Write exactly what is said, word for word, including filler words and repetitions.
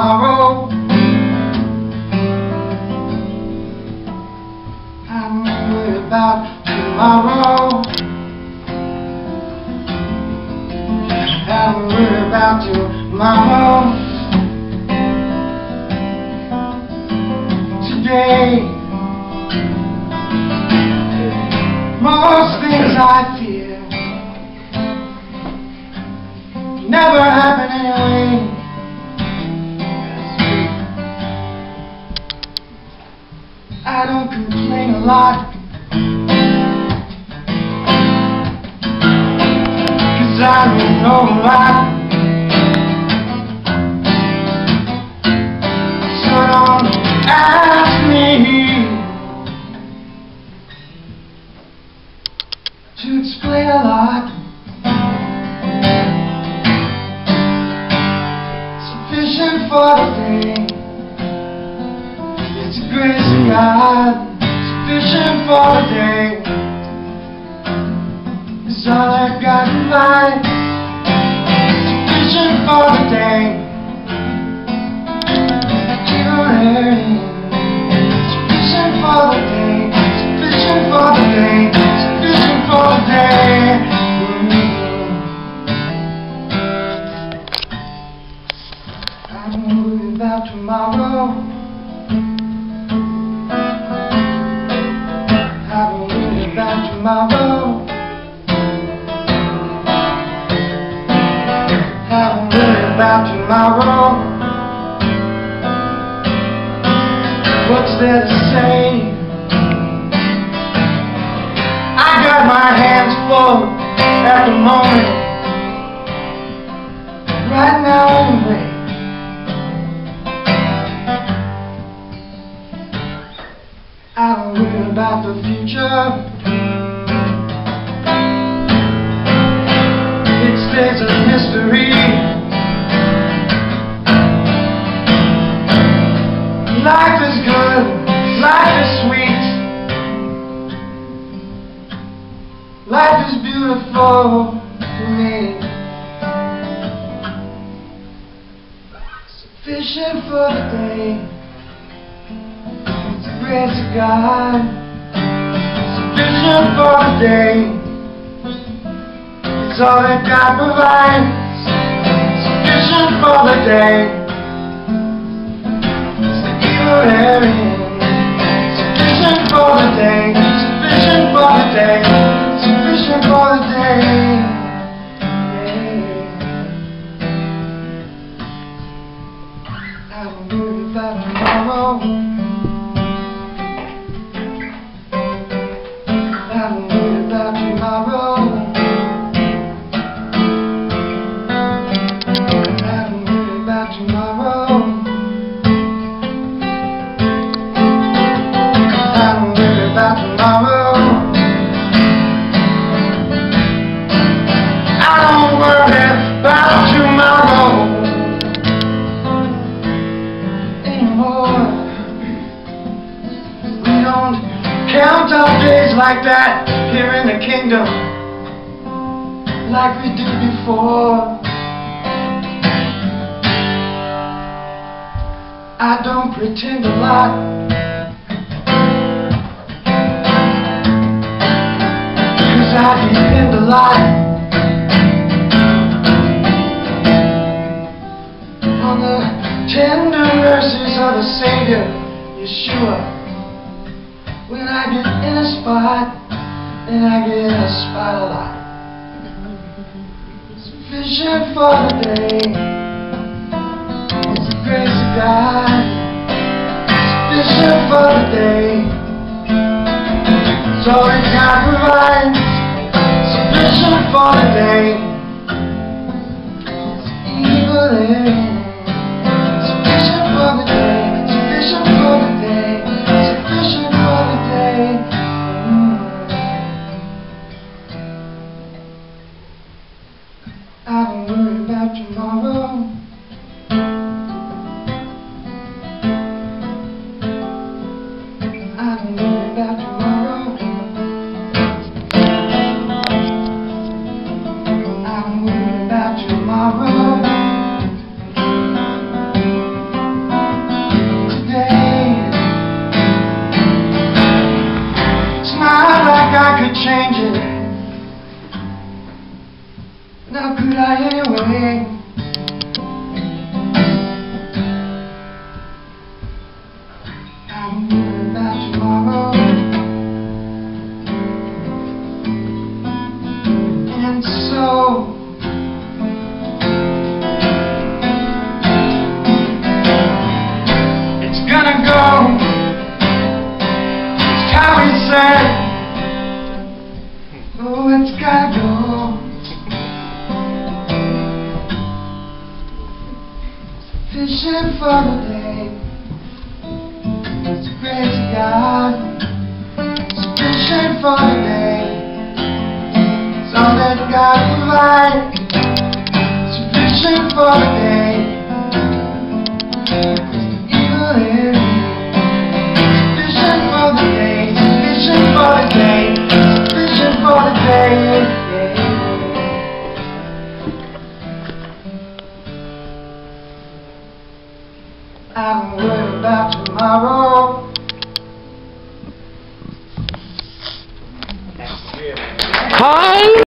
tomorrow. I'm worried about tomorrow. I'm worried about tomorrow. Today, most things I fear never happen anyway. I don't complain a lot, 'cause I don't know a lot. So don't ask me to explain a lot. Sufficient for the day, it's the grace of God. Sufficient for the day, it's all that God provides. Sufficient for the day, sufficient for the day, sufficient for the day, sufficient for the day. I'm worried about tomorrow. I'm worried about tomorrow. I'm worried about tomorrow. What's there to say? I got my hands full at the moment, right now anyway. I don't worry about the future. It stays a mystery. Life is good, life is sweet, life is beautiful to me. Sufficient for the day, it's the grace of God. Sufficient for the day, it's all that God provides. Sufficient for the day, sufficient for the day, sufficient for the day, sufficient for the day. Yeah. I don't worry about tomorrow. I don't worry about tomorrow. I don't worry about tomorrow. About tomorrow, I don't worry about tomorrow anymore. We don't count our days like that here in the kingdom, like we did before. I don't pretend a lot, I depend a lot on the tender mercies of the Savior, Yeshua. When I get in a spot, then I get in a spot a lot. Sufficient for the day, it's the grace of God. Sufficient for the day, it's all that God provides. Sufficient for the day, it's evil there. Sufficient for the day, sufficient for the day, sufficient for the day. Mm. I don't worry about tomorrow. I don't worry about tomorrow. Sufficient for the day. It's a grace of God. Sufficient for the day. It's all that God provides. Sufficient for the day. Evil in me. Sufficient for the day. Sufficient for the day. Sufficient for the day. I'm worried about tomorrow. Hi.